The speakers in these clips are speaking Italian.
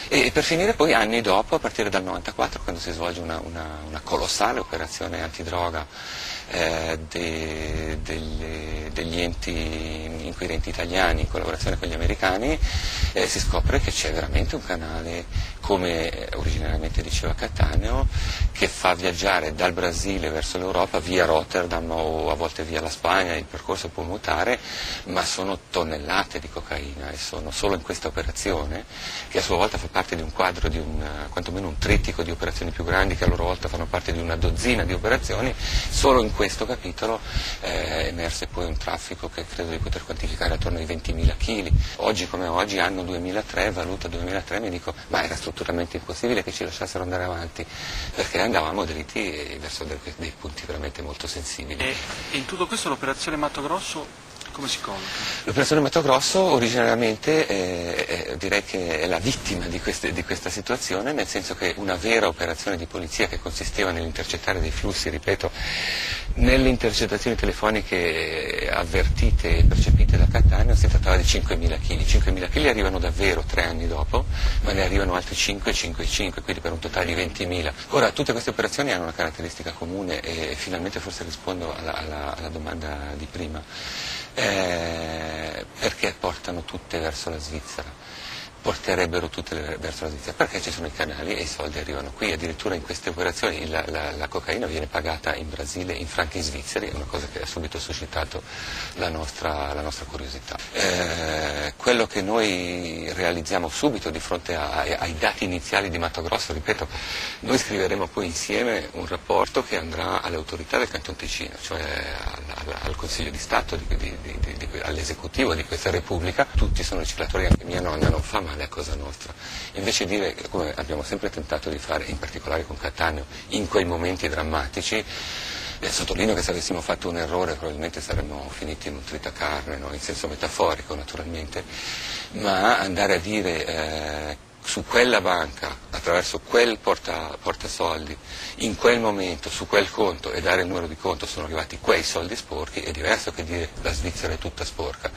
E per finire poi anni dopo, a partire dal 94, quando si svolge una colossale operazione antidroga degli enti inquirenti italiani in collaborazione con gli americani, si scopre che c'è veramente un canale, come originariamente diceva Cattaneo, che fa viaggiare dal Brasile verso l'Europa via Rotterdam o a volte via la Spagna. Il percorso può mutare, ma sono tonnellate di cocaina, e sono solo in questa operazione, che a sua volta fa parte di un quadro, quantomeno un trittico di operazioni più grandi, che a loro volta fanno parte di una dozzina di operazioni. Solo in questo capitolo emerse poi un traffico che credo di poter quantificare attorno ai 20.000 kg. Oggi come oggi, anno 2003, valuta 2003, mi dico, ma era strutturalmente impossibile che ci lasciassero andare avanti, perché andavamo dritti verso dei punti veramente molto sensibili. E in tutto questo l'operazione Mato Grosso come si colloca? L'operazione Mato Grosso originariamente direi che è la vittima di questa situazione, nel senso che una vera operazione di polizia che consisteva nell'intercettare dei flussi, ripeto, nelle intercettazioni telefoniche avvertite e percepite da Cattaneo si trattava di 5.000 kg. 5.000 kg arrivano davvero 3 anni dopo, ma ne arrivano altri 5, 5, 5, quindi per un totale di 20.000. Ora, tutte queste operazioni hanno una caratteristica comune e finalmente forse rispondo alla domanda di prima. Perché portano tutte verso la Svizzera? Porterebbero tutte verso la Svizzera? Perché ci sono i canali e i soldi arrivano qui. Addirittura in queste operazioni la cocaina viene pagata in Brasile in franchi svizzeri, è una cosa che ha subito suscitato la nostra curiosità. Quello che noi realizziamo subito di fronte ai dati iniziali di Mato Grosso, ripeto, noi scriveremo poi insieme un rapporto che andrà alle autorità del Canton Ticino, cioè al Consiglio di Stato, all'esecutivo di questa Repubblica. Tutti sono riciclatori, anche mia nonna non fa male a Cosa Nostra. Invece dire, come abbiamo sempre tentato di fare, in particolare con Cattaneo, in quei momenti drammatici, sottolineo che se avessimo fatto un errore probabilmente saremmo finiti in un tritacarne, no? In senso metaforico naturalmente, ma andare a dire su quella banca, attraverso quel portasoldi, in quel momento, su quel conto, e dare il numero di conto, sono arrivati quei soldi sporchi, è diverso che dire la Svizzera è tutta sporca.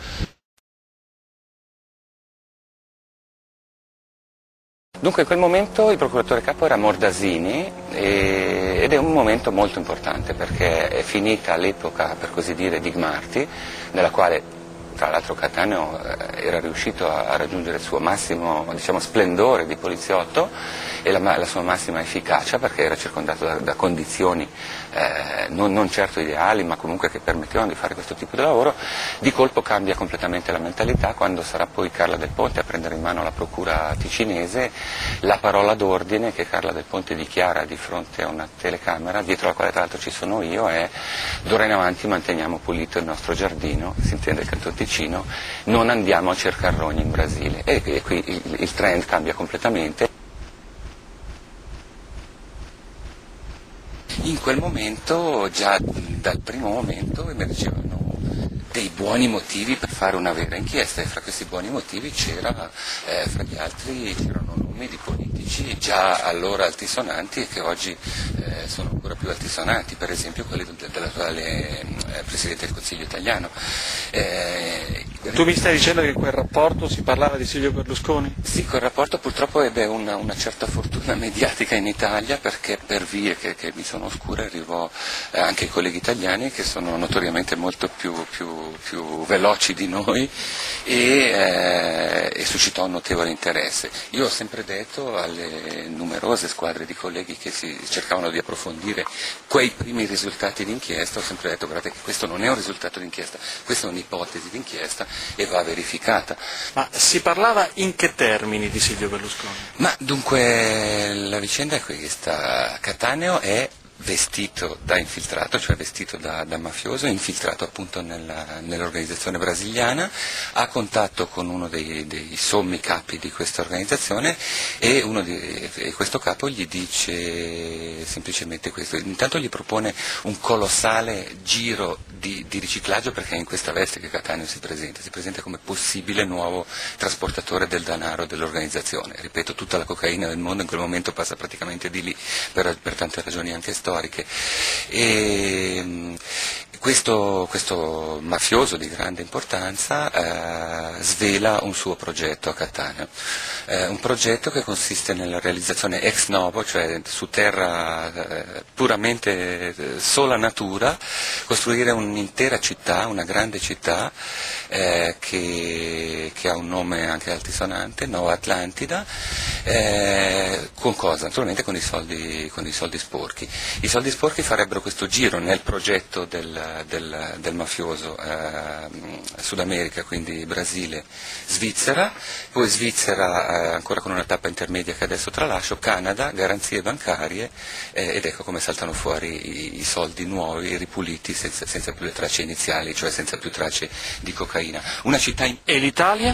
Dunque in quel momento il procuratore capo era Mordasini ed è un momento molto importante perché è finita l'epoca, per così dire, di Gmarti, nella quale tra l'altro Cattaneo era riuscito a raggiungere il suo massimo, diciamo, splendore di poliziotto e la sua massima efficacia, perché era circondato da condizioni non certo ideali, ma comunque che permettevano di fare questo tipo di lavoro. Di colpo cambia completamente la mentalità quando sarà poi Carla Del Ponte a prendere in mano la procura ticinese. La parola d'ordine che Carla Del Ponte dichiara di fronte a una telecamera, dietro la quale tra l'altro ci sono io, è: d'ora in avanti manteniamo pulito il nostro giardino, si intende il Canton Ticino, non andiamo a cercare rogni in Brasile. E qui il trend cambia completamente. In quel momento, già dal primo momento, emergevano dei buoni motivi per fare una vera inchiesta, e fra questi buoni motivi c'erano nomi di politici già allora altisonanti e che oggi sono ancora più altisonanti, per esempio quelli dell'attuale Presidente del Consiglio italiano. Tu mi stai dicendo che in quel rapporto si parlava di Silvio Berlusconi? Sì, quel rapporto purtroppo ebbe una certa fortuna mediatica in Italia, perché per vie che mi sono oscure arrivò anche ai colleghi italiani, che sono notoriamente molto più veloci di noi, e suscitò un notevole interesse. Io ho sempre detto alle numerose squadre di colleghi che si cercavano di approfondire quei primi risultati d'inchiesta, ho sempre detto: guardate che questo non è un risultato d'inchiesta, questa è un'ipotesi d'inchiesta e va verificata. Ma si parlava in che termini di Silvio Berlusconi? Ma dunque la vicenda è questa: Cattaneo è vestito da infiltrato, cioè vestito da mafioso, infiltrato appunto nell'organizzazione brasiliana, ha contatto con uno dei sommi capi di questa organizzazione e questo capo gli dice semplicemente questo. Intanto gli propone un colossale giro di riciclaggio, perché è in questa veste che Cattaneo si presenta come possibile nuovo trasportatore del denaro dell'organizzazione. Ripeto, tutta la cocaina del mondo in quel momento passa praticamente di lì, per tante ragioni anche storiche. Questo mafioso di grande importanza svela un suo progetto a Cattaneo, un progetto che consiste nella realizzazione ex novo, cioè su terra puramente sola natura, costruire un'intera città, una grande città che ha un nome anche altisonante, Nova Atlantida, con cosa? Naturalmente con i soldi sporchi. I soldi sporchi farebbero questo giro nel progetto del mafioso Sud America, quindi Brasile, Svizzera, poi Svizzera ancora con una tappa intermedia che adesso tralascio, Canada, garanzie bancarie, ed ecco come saltano fuori i soldi nuovi, ripuliti, senza più le tracce iniziali, cioè senza più tracce di cocaina. Una città E l'Italia?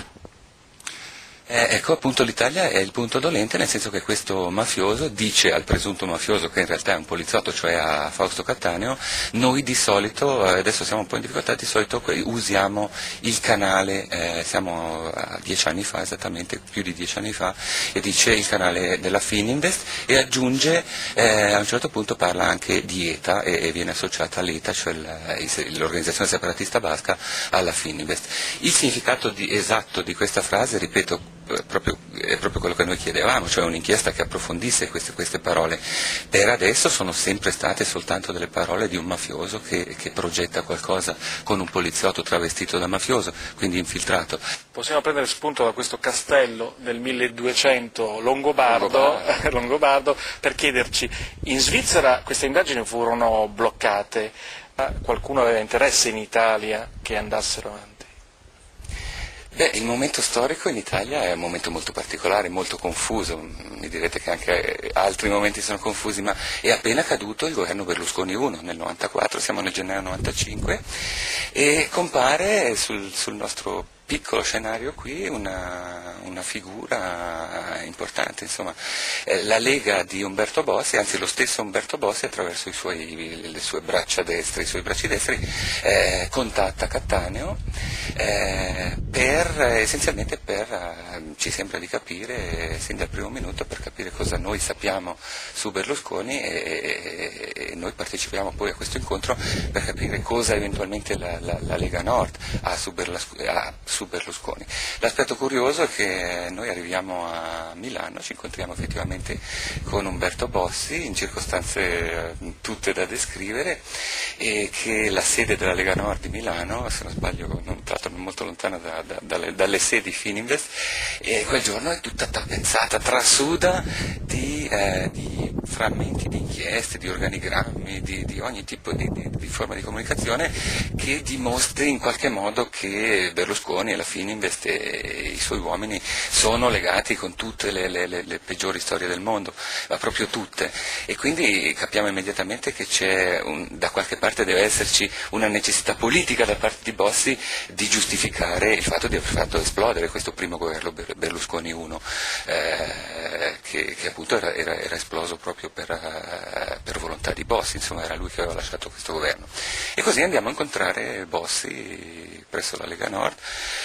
Ecco, appunto l'Italia è il punto dolente, nel senso che questo mafioso dice al presunto mafioso, che in realtà è un poliziotto, cioè a Fausto Cattaneo: noi di solito, adesso siamo un po' in difficoltà, di solito usiamo il canale, siamo a 10 anni fa, esattamente più di 10 anni fa, e dice il canale della Fininvest, e aggiunge, a un certo punto parla anche di ETA, e viene associata all'ETA, cioè l'organizzazione separatista basca, alla Fininvest. Il significato esatto di questa frase, ripeto, è proprio quello che noi chiedevamo, cioè un'inchiesta che approfondisse queste parole. Per adesso sono sempre state soltanto delle parole di un mafioso che progetta qualcosa con un poliziotto travestito da mafioso, quindi infiltrato. Possiamo prendere spunto da questo castello del 1200 Longobardo per chiederci: in Svizzera queste indagini furono bloccate, qualcuno aveva interesse in Italia che andassero avanti? Beh, il momento storico in Italia è un momento molto particolare, molto confuso. Mi direte che anche altri momenti sono confusi, ma è appena caduto il governo Berlusconi I nel 94, siamo nel gennaio 95, e compare sul nostro piccolo scenario qui una figura importante, insomma, la Lega di Umberto Bossi, anzi lo stesso Umberto Bossi attraverso le sue braccia destre, i suoi bracci destri, contatta Cattaneo essenzialmente ci sembra di capire sin dal primo minuto, per capire cosa noi sappiamo su Berlusconi, e noi partecipiamo poi a questo incontro per capire cosa eventualmente la Lega Nord ha su Berlusconi. L'aspetto curioso è che noi arriviamo a Milano, ci incontriamo effettivamente con Umberto Bossi in circostanze tutte da descrivere, e che la sede della Lega Nord di Milano, se non sbaglio, tra l'altro non molto lontana dalle sedi Fininvest, e quel giorno è tutta tappezata, trasuda di frammenti di inchieste, di organigrammi, di ogni tipo di forma di comunicazione che dimostri in qualche modo che Berlusconi e la Fininvest e i suoi uomini sono legati con tutte le peggiori storie del mondo, ma proprio tutte, e quindi capiamo immediatamente che da qualche parte deve esserci una necessità politica da parte di Bossi di giustificare il fatto di aver fatto esplodere questo primo governo Berlusconi I, che appunto era esploso proprio per volontà di Bossi, insomma era lui che aveva lasciato questo governo. E così andiamo a incontrare Bossi presso la Lega Nord.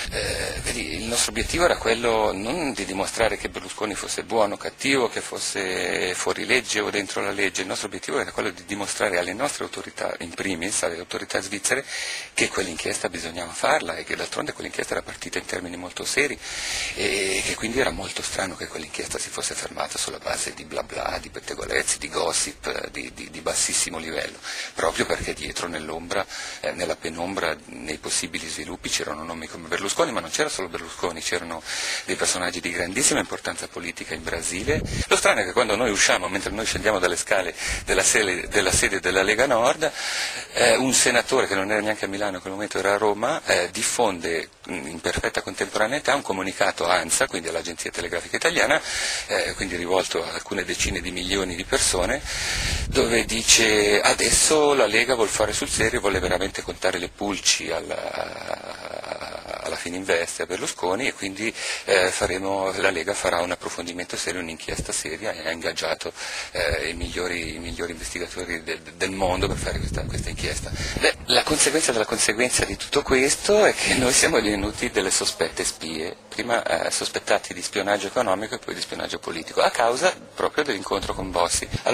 Il nostro obiettivo era quello non di dimostrare che Berlusconi fosse buono o cattivo, che fosse fuori legge o dentro la legge. Il nostro obiettivo era quello di dimostrare alle nostre autorità, in primis alle autorità svizzere, che quell'inchiesta bisognava farla, e che d'altronde quell'inchiesta era partita in termini molto seri, e che quindi era molto strano che quell'inchiesta si fosse fermata sulla base di bla bla, di pettegolezzi, di gossip di bassissimo livello, proprio perché dietro nell'ombra, nella penombra, nei possibili sviluppi c'erano nomi come Berlusconi, ma non c'era solo Berlusconi, c'erano dei personaggi di grandissima importanza politica in Brasile. Lo strano è che quando noi usciamo, mentre noi scendiamo dalle scale della sede della Lega Nord, un senatore che non era neanche a Milano, in quel momento era a Roma, diffonde in perfetta contemporaneità un comunicato ANSA, quindi all'Agenzia Telegrafica Italiana, quindi rivolto a alcune decine di milioni di persone, dove dice: adesso la Lega vuol fare sul serio, vuole veramente contare le pulci alla Fininvest e a Berlusconi, e quindi la Lega farà un approfondimento serio, un'inchiesta seria, e ha ingaggiato i migliori investigatori del mondo per fare questa inchiesta. La conseguenza della conseguenza di tutto questo è che noi siamo divenuti delle sospette spie, prima sospettati di spionaggio economico e poi di spionaggio politico, a causa proprio dell'incontro con Bossi.